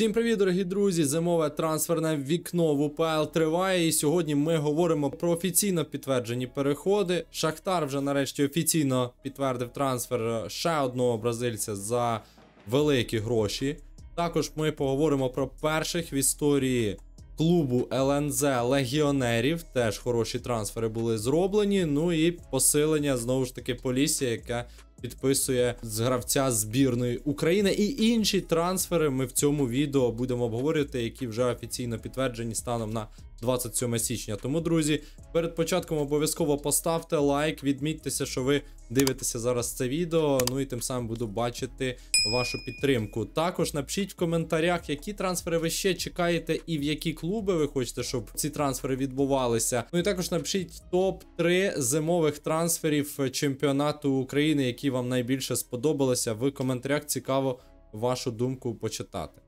Всім привіт, дорогі друзі! Зимове трансферне вікно в УПЛ триває, і сьогодні ми говоримо про офіційно підтверджені переходи. Шахтар вже нарешті офіційно підтвердив трансфер ще одного бразильця за великі гроші. Також ми поговоримо про перших в історії клубу ЛНЗ легіонерів. Теж хороші трансфери були зроблені. Ну і посилення, знову ж таки, Полісся, яке підписує з гравця збірної України. І інші трансфери ми в цьому відео будемо обговорювати, які вже офіційно підтверджені станом на 27 січня. Тому, друзі, перед початком обов'язково поставте лайк, відмітьтеся, що ви дивитеся зараз це відео, ну і тим самим буду бачити вашу підтримку. Також напишіть в коментарях, які трансфери ви ще чекаєте і в які клуби ви хочете, щоб ці трансфери відбувалися. Ну і також напишіть топ-3 зимових трансферів чемпіонату України, які вам найбільше сподобалися. В коментарях цікаво вашу думку почитати.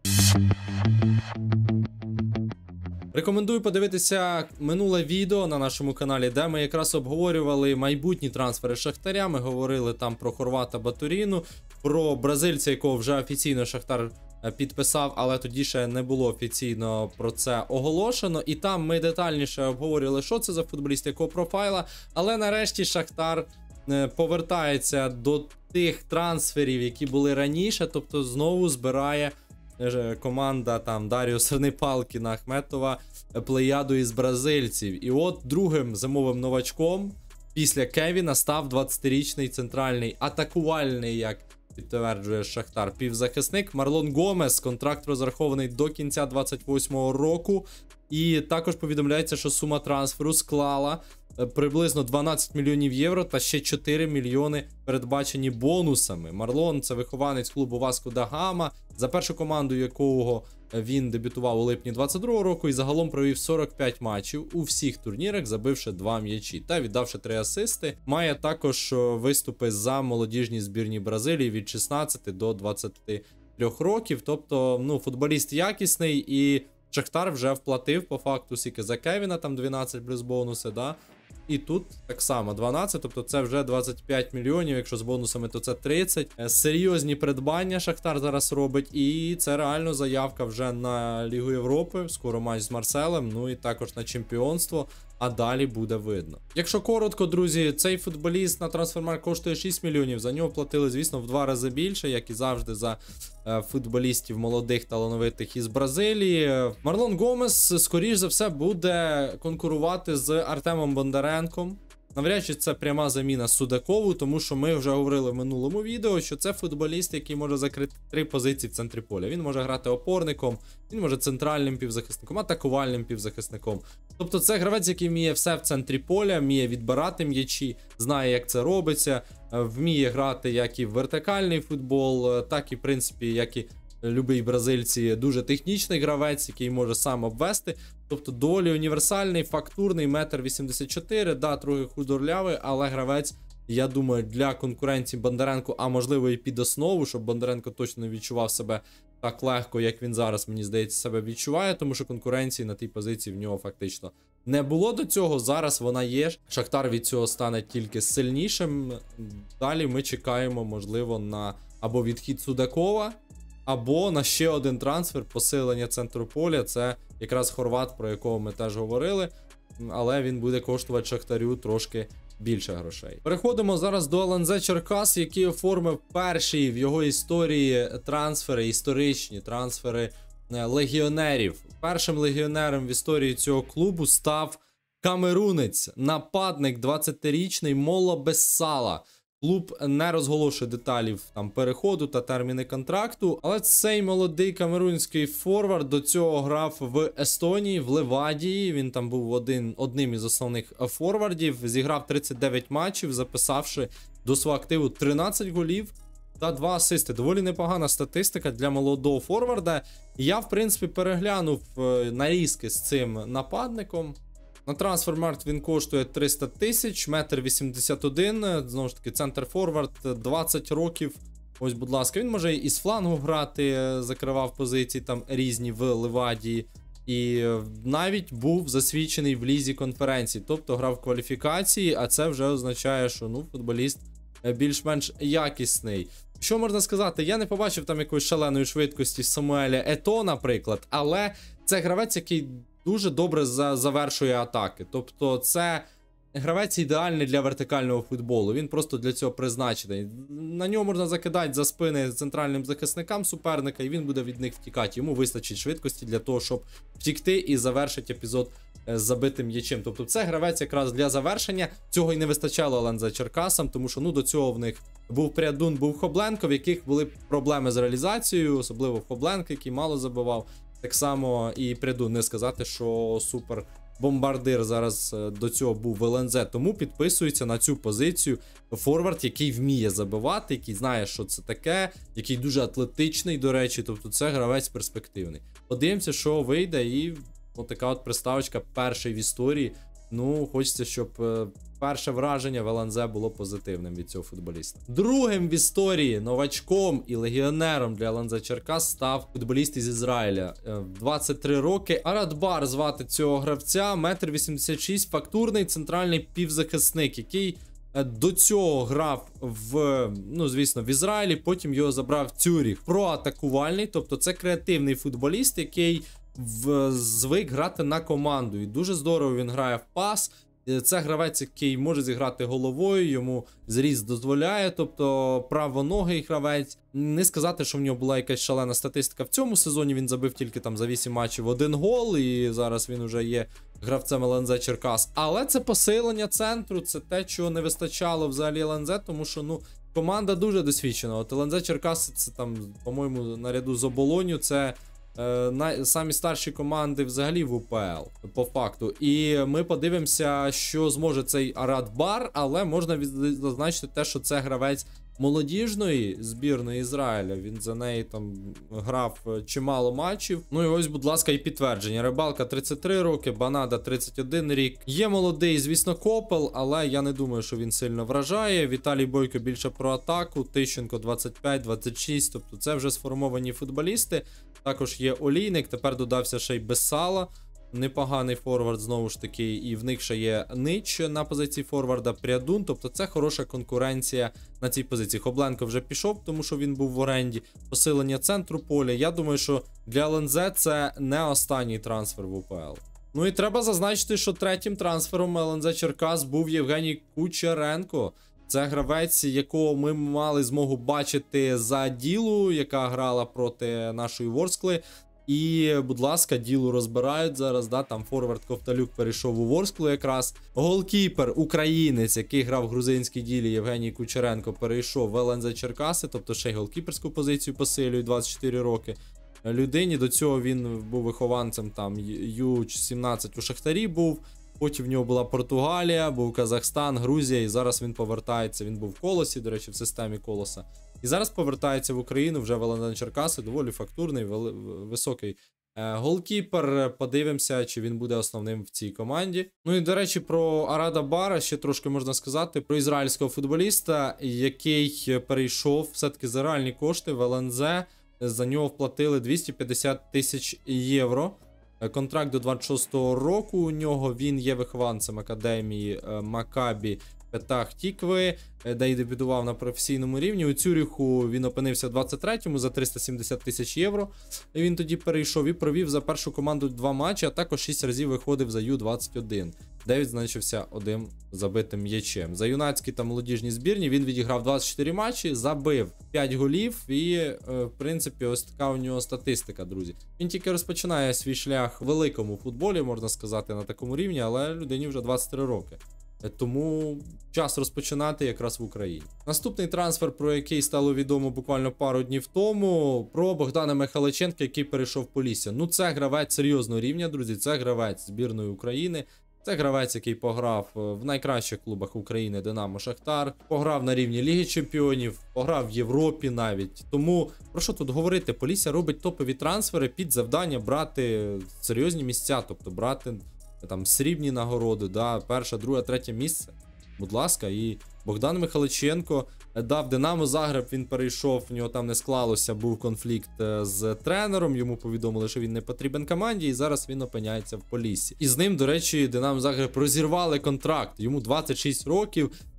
Рекомендую подивитися минуле відео на нашому каналі, де ми якраз обговорювали майбутні трансфери Шахтаря. Ми говорили там про хорвата Батуріну, про бразильця, якого вже офіційно Шахтар підписав, але тоді ще не було офіційно про це оголошено. І там ми детальніше обговорювали, що це за футболіст, якого профайла. Але нарешті Шахтар повертається до тих трансферів, які були раніше, тобто знову збирає команда там Даріо Сернипалкіна, Ахметова плеяду із бразильців. І от другим зимовим новачком після Кевіна став 20-річний центральний атакувальний, як підтверджує Шахтар, півзахисник Марлон Гомес. Контракт розрахований до кінця 28-го року. І також повідомляється, що сума трансферу склала приблизно 12 мільйонів євро та ще 4 мільйони передбачені бонусами. Марлон – це вихованець клубу Васко да Гама, за першу команду якого він дебютував у липні 22-го року і загалом провів 45 матчів у всіх турнірах, забивши 2 м'ячі та віддавши 3 асисти. Має також виступи за молодіжні збірні Бразилії від 16 до 23 років. Тобто, ну, футболіст якісний, і Шахтар вже вплатив по факту скільки за Кевіна, там 12 плюс бонуси, да? І тут так само 12, тобто це вже 25 мільйонів, якщо з бонусами, то це 30. Серйозні придбання Шахтар зараз робить, і це реально заявка вже на Лігу Європи, скоро матч з Марселем, ну і також на чемпіонство, а далі буде видно. Якщо коротко, друзі, цей футболіст на Трансфермаркт коштує 6 мільйонів, за нього платили, звісно, в 2 рази більше, як і завжди за футболістів молодих, талановитих із Бразилії. Марлон Гомес, скоріш за все, буде конкурувати з Артемом Бондаренком. Навряд чи це пряма заміна Судакову, тому що ми вже говорили в минулому відео, що це футболіст, який може закрити 3 позиції в центрі поля. Він може грати опорником, він може центральним півзахисником, атакувальним півзахисником. Тобто це гравець, який вміє все в центрі поля, вміє відбирати м'ячі, знає, як це робиться, вміє грати як і в вертикальний футбол, так і, в принципі, як і любий бразильці, дуже технічний гравець, який може сам обвести. Тобто доволі універсальний, фактурний, 1,84 м, да, трохи худорлявий, але гравець, я думаю, для конкуренції Бондаренку, а можливо і під основу, щоб Бондаренко точно не відчував себе так легко, як він зараз, мені здається, себе відчуває, тому що конкуренції на тій позиції в нього фактично не було до цього, зараз вона є. Шахтар від цього стане тільки сильнішим. Далі ми чекаємо, можливо, на або відхід Судакова, або на ще один трансфер, посилення центру поля. Це якраз хорват, про якого ми теж говорили, але він буде коштувати Шахтарю трошки більше грошей. Переходимо зараз до ЛНЗ Черкас, який оформив перші в його історії трансфери, історичні трансфери легіонерів. Першим легіонером в історії цього клубу став камерунець, нападник 20-річний Моло Бессала. Клуб не розголошує деталів там переходу та терміни контракту, але цей молодий камерунський форвард до цього грав в Естонії, в Левадії. Він там був одним із основних форвардів, зіграв 39 матчів, записавши до свого активу 13 голів та 2 асисти. Доволі непогана статистика для молодого форварда. Я, в принципі, переглянув нарізки з цим нападником. На Трансфермаркт він коштує 300 тисяч, 1,81 м, знову ж таки, центр-форвард, 20 років. Ось, будь ласка, він може і з флангу грати, закривав позиції там різні в Левадії. І навіть був засвідчений в лізі конференції, тобто грав в кваліфікації, а це вже означає, що, ну, футболіст більш-менш якісний. Що можна сказати? Я не побачив там якоїсь шаленої швидкості Самуеля Ето, наприклад, але це гравець, який дуже добре завершує атаки. Тобто це гравець ідеальний для вертикального футболу, він просто для цього призначений. На нього можна закидати за спини центральним захисникам суперника, і він буде від них втікати. Йому вистачить швидкості для того, щоб втікти і завершити епізод з забитим м'ячем. Тобто це гравець якраз для завершення. Цього й не вистачало ЛНЗ Черкасам, тому що до цього в них був Прядун, був Хобленко, в яких були проблеми з реалізацією, особливо Хобленко, який мало забивав. Так само і Прядун, не сказати, що супер бомбардир зараз до цього був в ЛНЗ, тому підписується на цю позицію форвард, який вміє забивати, який знає, що це таке, який дуже атлетичний, до речі, тобто це гравець перспективний. Подивимося, що вийде, і отака от приставочка перший в історії. Ну, хочеться, щоб перше враження в ЛНЗ було позитивним від цього футболіста. Другим в історії новачком і легіонером для ЛНЗ Черкас став футболіст із Ізраїля. 23 роки. Арадбар звати цього гравця, 1,86 м, фактурний центральний півзахисник, який до цього грав звісно, в Ізраїлі, потім його забрав Цюріх. Проатакувальний, тобто це креативний футболіст, який звик грати на команду. І дуже здорово він грає в пас. Це гравець, який може зіграти головою, йому зріст дозволяє, тобто правоногий гравець. Не сказати, що в нього була якась шалена статистика в цьому сезоні, він забив тільки там за 8 матчів 1 гол, і зараз він вже є гравцем ЛНЗ Черкас. Але це посилення центру, це те, чого не вистачало взагалі ЛНЗ, тому що, команда дуже досвідчена. От ЛНЗ Черкас, це там, по-моєму, наряду з Оболонью, це самі старші команди взагалі в УПЛ, по факту. І ми подивимося, що зможе цей Арадбар, але можна зазначити те, що це гравець молодіжної збірної Ізраїля. Він за неї там грав чимало матчів. Ну і ось, будь ласка, і підтвердження. Рибалка 33 роки, Банада 31 рік. Є молодий, звісно, Копел, але я не думаю, що він сильно вражає. Віталій Бойко більше про атаку, Тищенко 25-26, тобто це вже сформовані футболісти. Також є Олійник, тепер додався ще й Бесала. Непоганий форвард, знову ж таки, і в них ще є Нич на позиції форварда, Прядун, тобто це хороша конкуренція на цій позиції. Хобленко вже пішов, тому що він був в оренді, посилення центру поля. Я думаю, що для ЛНЗ це не останній трансфер в УПЛ. Ну і треба зазначити, що третім трансфером ЛНЗ Черкас був Євгеній Кучеренко. Це гравець, якого ми мали змогу бачити за Ділу, яка грала проти нашої Ворскли. І, будь ласка, Ділу розбирають зараз, там форвард Ковталюк перейшов у Ворсклу якраз. Голкіпер, українець, який грав в грузинській Ділі, Євгеній Кучеренко, перейшов в ЛНЗ Черкаси, тобто ще й голкіперську позицію посилюють, 24 роки. Людині до цього він був вихованцем Ю-17 у Шахтарі був. Потім в нього була Португалія, був Казахстан, Грузія, і зараз він повертається. Він був в Колосі, до речі, в системі Колоса. І зараз повертається в Україну, вже в ЛНЗ Черкаси, доволі фактурний, високий голкіпер. Подивимося, чи він буде основним в цій команді. Ну і, до речі, про Арада Бара ще трошки можна сказати. Про ізраїльського футболіста, який перейшов все-таки за реальні кошти в ЛНЗ. За нього вплатили 250 тисяч євро. Контракт до 26-го року у нього, він є вихованцем академії Макабі Петах Тікви, де й дебютував на професійному рівні. У Цюріху він опинився в 23-му за 370 тисяч євро. І він тоді перейшов і провів за першу команду 2 матчі, а також 6 разів виходив за Ю-21, де відзначився одним забитим м'ячем. За юнацькі та молодіжні збірні він відіграв 24 матчі, забив 5 голів і, в принципі, ось така у нього статистика, друзі. Він тільки розпочинає свій шлях в великому футболі, можна сказати, на такому рівні, але людині вже 23 роки. Тому час розпочинати якраз в Україні. Наступний трансфер, про який стало відомо буквально пару днів тому, про Богдана Михайличенка, який перейшов в Полісся. Ну, це гравець серйозного рівня, друзі, це гравець збірної України. Це гравець, який пограв в найкращих клубах України Динамо, Шахтар, пограв на рівні Ліги Чемпіонів, пограв в Європі навіть. Тому, про що тут говорити, Полісся робить топові трансфери під завдання брати серйозні місця, тобто брати там срібні нагороди, перше, друге, третє місце. Будь ласка, і Богдан Михайличенко дав Динамо Загреб, він перейшов, в нього там не склалося, був конфлікт з тренером, йому повідомили, що він не потрібен команді, і зараз він опиняється в Поліссі. І з ним, до речі, Динамо Загреб розірвали контракт, йому 26 років,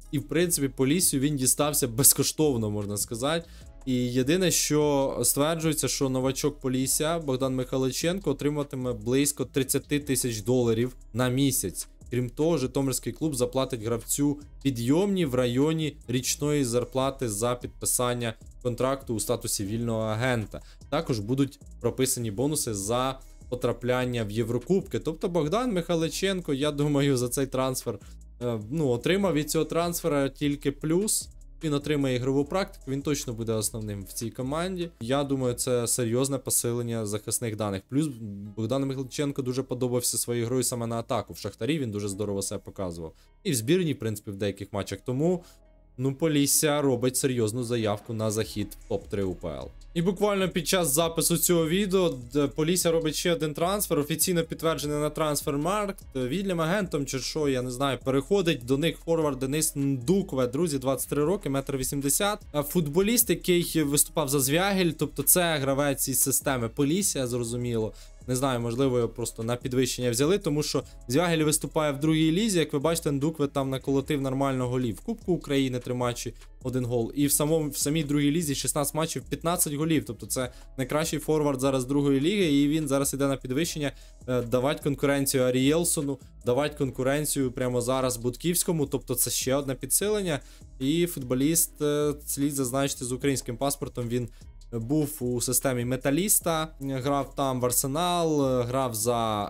І, в принципі, Поліссю він дістався безкоштовно, можна сказати. І єдине, що стверджується, що новачок Полісся Богдан Михайличенко отримуватиме близько 30 тисяч доларів на місяць. Крім того, житомирський клуб заплатить гравцю підйомні в районі річної зарплати за підписання контракту у статусі вільного агента. Також будуть прописані бонуси за потрапляння в Єврокубки. Тобто Богдан Михайличенко, я думаю, за цей трансфер отримав від цього трансфера тільки плюс. Він отримає ігрову практику, він точно буде основним в цій команді. Я думаю, це серйозне посилення захисних даних. Плюс Богдан Михайличенко дуже подобався своєю грою саме на атаку. В Шахтарі він дуже здорово себе показував. І в збірні, в принципі, в деяких матчах. Тому, Полісся робить серйозну заявку на захід в топ-3 УПЛ. І буквально під час запису цього відео Полісся робить ще один трансфер, офіційно підтверджений на Трансфермаркт. Вільним агентом чи що, я не знаю, переходить до них форвард Денис Ндукве, друзі, 23 роки, 1,80 м. Футболіст, який виступав за Звягель, тобто це гравець із системи Полісся, зрозуміло. Не знаю, можливо, його просто на підвищення взяли, тому що Звягель виступає в другій лізі. Як ви бачите, Ндукве там наколотив нормально голів. В Кубку України 3 матчі, 1 гол. І в самій другій лізі 16 матчів, 15 голів. Тобто це найкращий форвард зараз другої ліги, і він зараз іде на підвищення. Давати конкуренцію Арієлсону, давати конкуренцію прямо зараз Будківському. Тобто це ще одне підсилення. І футболіст, слід зазначити, з українським паспортом, він був у системі Металіста, грав там в Арсенал, грав за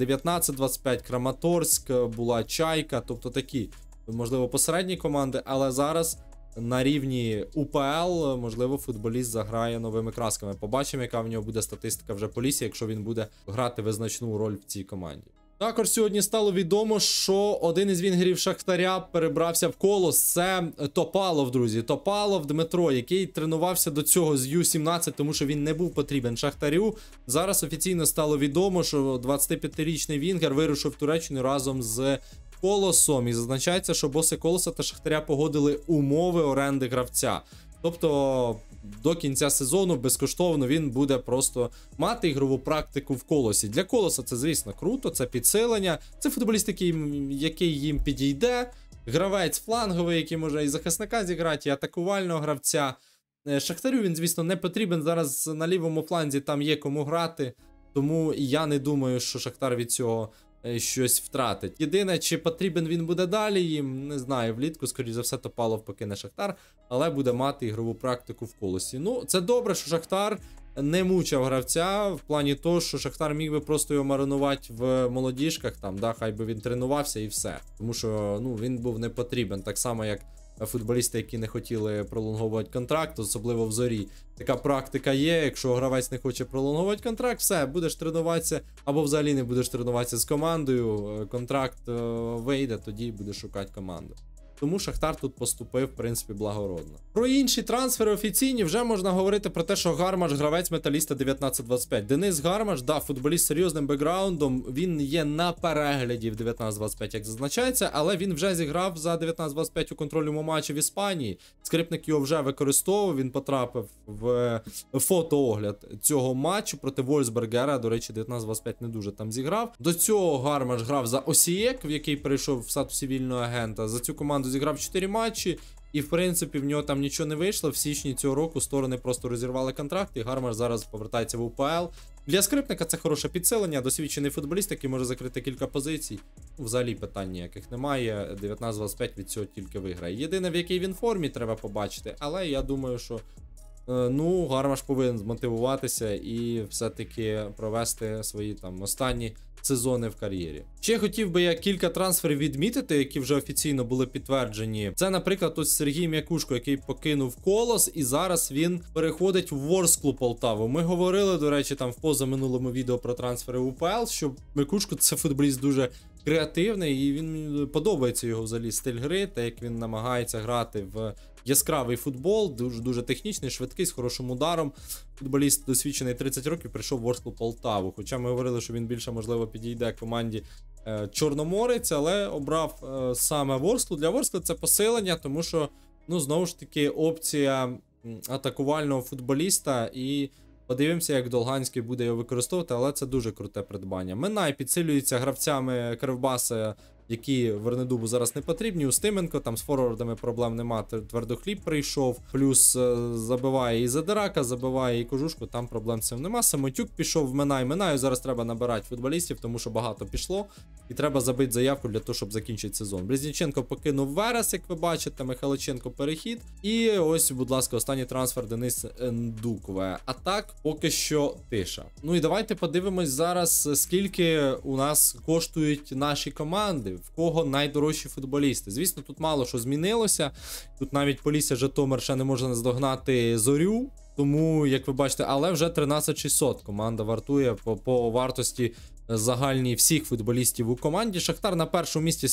19-25 Краматорськ, була Чайка, тобто такі, можливо, посередні команди, але зараз на рівні УПЛ, можливо, футболіст заграє новими красками. Побачимо, яка в нього буде статистика вже Полісся, якщо він буде грати визначну роль в цій команді. Також сьогодні стало відомо, що один із вінгерів Шахтаря перебрався в Колос. Це Топалов, друзі. Топалов Дмитро, який тренувався до цього з Ю-17, тому що він не був потрібен Шахтарю. Зараз офіційно стало відомо, що 25-річний вінгер вирушив в Туреччину разом з Колосом. І зазначається, що боси Колоса та Шахтаря погодили умови оренди гравця. Тобто до кінця сезону безкоштовно він буде просто мати ігрову практику в Колосі. Для Колоса це, звісно, круто, це підсилення, це футболіст, який їм підійде, гравець фланговий, який може і захисника зіграти, і атакувального гравця. Шахтарю він, звісно, не потрібен, зараз на лівому фланзі там є кому грати, тому я не думаю, що Шахтар від цього щось втратить. Єдине, чи потрібен він буде далі їм, не знаю, влітку, скоріш за все, Топалов покине Шахтар, але буде мати ігрову практику в Колосі. Це добре, що Шахтар не мучав гравця, в плані того, що Шахтар міг би просто його маринувати в молодіжках, там, хай би він тренувався і все. Тому що, він був не потрібен, так само, як футболісти, які не хотіли пролонговувати контракт, особливо в Зорі. Така практика є, якщо гравець не хоче пролонговувати контракт, все, будеш тренуватися, або взагалі не будеш тренуватися з командою, контракт вийде, тоді будеш шукати команду. Тому Шахтар тут поступив, в принципі, благородно. Про інші трансфери офіційні вже можна говорити про те, що Гармаш гравець Металіста 19-25. Денис Гармаш, футболіст з серйозним бекграундом, він є на перегляді в 19-25, як зазначається, але він вже зіграв за 19-25 у контрольному матчі в Іспанії. Скрипник його вже використовував, він потрапив в фотоогляд цього матчу проти Вольсбергера, до речі, 19-25 не дуже там зіграв. До цього Гармаш грав за Осієк, в який перейшов в статусі вільного агента. За цю команду зіграв 4 матчі, і в принципі в нього там нічого не вийшло. В січні цього року сторони просто розірвали контракт, і Гармаш зараз повертається в УПЛ. Для Скрипника це хороше підсилення, досвідчений футболіст, який може закрити кілька позицій. Взагалі питань ніяких немає, 19-25 від цього тільки виграє. Єдине, в якій він формі, треба побачити, але я думаю, що Гармаш повинен змотивуватися і все-таки провести свої там останні сезони в кар'єрі. Ще хотів би я кілька трансферів відмітити, які вже офіційно були підтверджені. Це, наприклад, ось Сергій М'якушко, який покинув Колос, і зараз він переходить в Ворсклу Полтаву. Ми говорили, до речі, там в позаминулому відео про трансфери в УПЛ, що М'якушко це футболіст дуже креативний, і він подобається його взагалі стиль гри, та як він намагається грати в яскравий футбол, дуже технічний, швидкий, з хорошим ударом. Футболіст досвідчений 30 років, прийшов в Ворсклу Полтаву. Хоча ми говорили, що він більше, можливо, підійде команді Чорноморець, але обрав саме Ворсклу. Для Ворскли це посилення, тому що, знову ж таки, опція атакувального футболіста, і подивимося, як Долганський буде його використовувати, але це дуже круте придбання. Минай підсилюється гравцями Кривбаса, які Вернедубу зараз не потрібні. Устименко, там з форвардами проблем нема, Твердохліб прийшов, плюс забиває і Задирака, забиває і Кожушку, там проблем з цим нема. Самотюк пішов в Минаю, зараз треба набирати футболістів, тому що багато пішло, і треба забити заявку для того, щоб закінчити сезон. Близніченко покинув Верес, як ви бачите, Михайличенко перехід, і ось, будь ласка, останній трансфер Денис Ндукве. А так, поки що тиша. Ну і давайте подивимось зараз, скільки у нас коштують наші команди, в кого найдорожчі футболісти. Звісно, тут мало що змінилося. Тут навіть Полісся Житомир ще не може наздогнати Зорю. Тому, як ви бачите, але вже 13600 команда вартує по вартості загальній всіх футболістів у команді. Шахтар на першому місці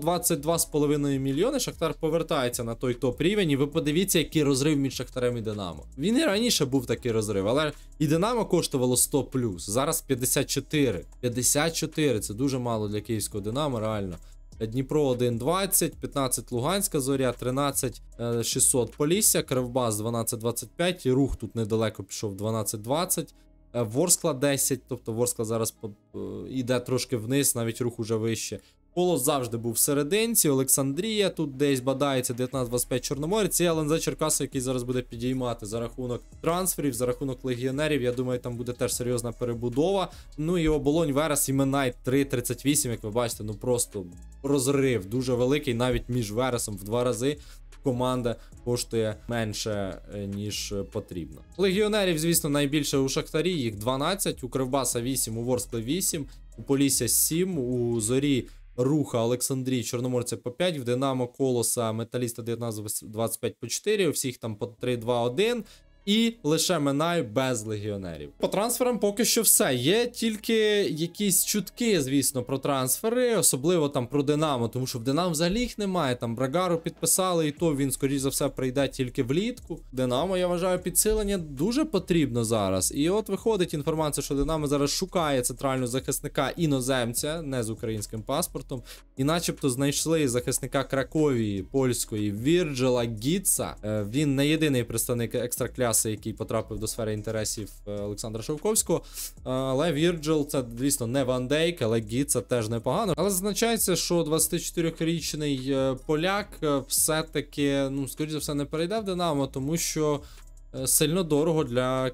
122,5 мільйони. Шахтар повертається на той топ-рівень. І ви подивіться, який розрив між Шахтарем і Динамо. Він і раніше був такий розрив, але і Динамо коштувало 100+. Зараз 54. 54 – це дуже мало для київського Динамо, реально. Дніпро 1,20, 15 Луганська Зоря, 13,600 Полісся, Кривбас 12,25, Рух тут недалеко пішов 12,20, Ворскла 10, тобто Ворскла зараз йде трошки вниз, навіть Рух уже вище. Полос завжди був в серединці, Олександрія тут десь бадається, 19-25 Чорноморець, і ЛНЗ Черкаси, який зараз буде підіймати за рахунок трансферів, за рахунок легіонерів. Я думаю, там буде теж серйозна перебудова. Ну і Оболонь, Верес і Минай 3,38, як ви бачите, ну просто розрив дуже великий, навіть між Вересом в 2 рази. Команда коштує менше, ніж потрібно. Легіонерів, звісно, найбільше у Шахтарі, їх 12, у Кривбаса 8, у Ворскли 8, у Полісся 7, у Зорі, Руха, Олександрії, Чорноморця по 5, в Динамо, Колоса, Металіста 19-25 по 4, у всіх там по 3-2-1. І лише Минай без легіонерів. По трансферам поки що все. Є тільки якісь чутки, звісно, про трансфери, особливо там про Динамо, тому що в Динамо взагалі їх немає. Там Брагару підписали, і то він, скоріш за все, прийде тільки влітку. Динамо, я вважаю, підсилення дуже потрібно зараз. І от виходить інформація, що Динамо зараз шукає центрального захисника іноземця, не з українським паспортом, і начебто знайшли захисника Краковії, польської, Вірджила Гітса. Він не єдиний представник екстракляси, який потрапив до сфери інтересів Олександра Шовковського. Але Вірджил це, звісно, не Ван Дейк, але Гітса теж непогано. Але зазначається, що 24-річний поляк все-таки, ну, скоріш за все, не перейде в Динамо, тому що сильно дорого для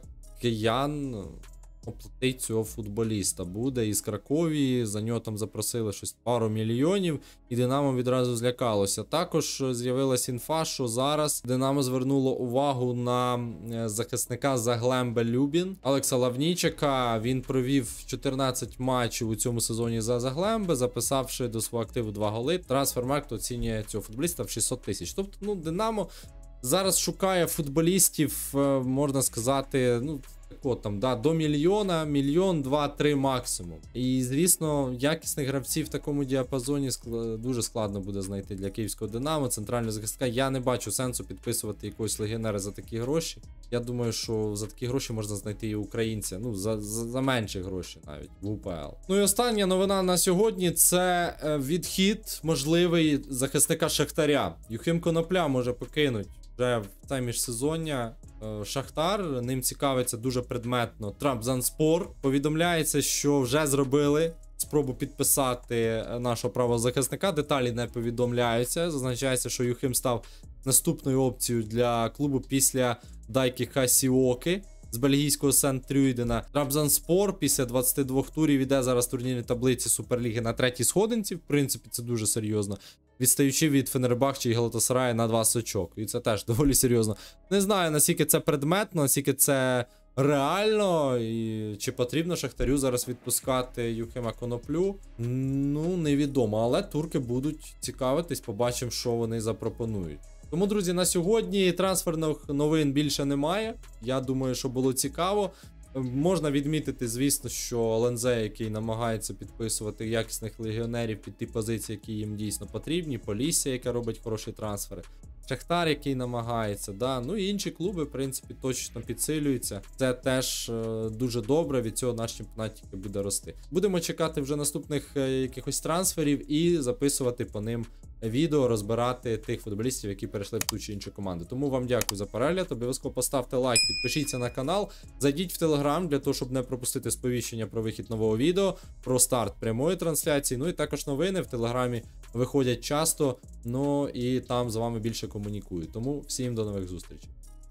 киян оплатить цього футболіста. Буде із Краковії, за нього там запросили щось пару мільйонів, і Динамо відразу злякалося. Також з'явилась інфа, що зараз Динамо звернуло увагу на захисника Заглембе Любін, Олекса Лавнійчика. Він провів 14 матчів у цьому сезоні за Заглембе, записавши до свого активу 2 голи. Трансфермаркт оцінює цього футболіста в 600 тисяч. Тобто, ну, Динамо зараз шукає футболістів, можна сказати, ну, там, да, до мільйона, мільйон, 2-3 максимум. І, звісно, якісних гравців в такому діапазоні дуже складно буде знайти для київського Динамо, центрального захисника. Я не бачу сенсу підписувати якогось легіонера за такі гроші. Я думаю, що за такі гроші можна знайти і українця, ну, за менші гроші навіть в УПЛ. Ну і остання новина на сьогодні – це відхід можливий захисника Шахтаря. Юхим Конопля може покинути вже в це міжсезоння Шахтар, ним цікавиться дуже предметно Трабзонспор. Повідомляється, що вже зробили спробу підписати нашого правозахисника, деталі не повідомляються. Зазначається, що Юхим став наступною опцією для клубу після Дайки Хасіоки з бельгійського Сент-Трюйдена. Трабзонспор після 22 турів іде зараз в турнірній таблиці Суперліги на 3-й сходинці. В принципі, це дуже серйозно. Відстаючи від Фенербахче і Галатасарая на 2 очок. І це теж доволі серйозно. Не знаю, наскільки це предметно, наскільки це реально, і чи потрібно Шахтарю зараз відпускати Юхима Коноплю. Ну, невідомо. Але турки будуть цікавитись, побачимо, що вони запропонують. Тому, друзі, на сьогодні трансферних новин більше немає. Я думаю, що було цікаво. Можна відмітити, звісно, що ЛНЗ, який намагається підписувати якісних легіонерів під ті позиції, які їм дійсно потрібні, Полісся, яка робить хороші трансфери, Шахтар, який намагається, да? Ну і інші клуби, в принципі, точно підсилюються. Це теж дуже добре, від цього наш чемпіонат тільки буде рости. Будемо чекати вже наступних якихось трансферів і записувати по ним відео, розбирати тих футболістів, які перейшли в ту чи іншу команду. Тому вам дякую за перегляд, обов'язково поставте лайк, підпишіться на канал, зайдіть в Телеграм для того, щоб не пропустити сповіщення про вихід нового відео, про старт прямої трансляції, ну і також новини в Телеграмі виходять часто, ну і там з вами більше комунікують. Тому всім до нових зустрічей.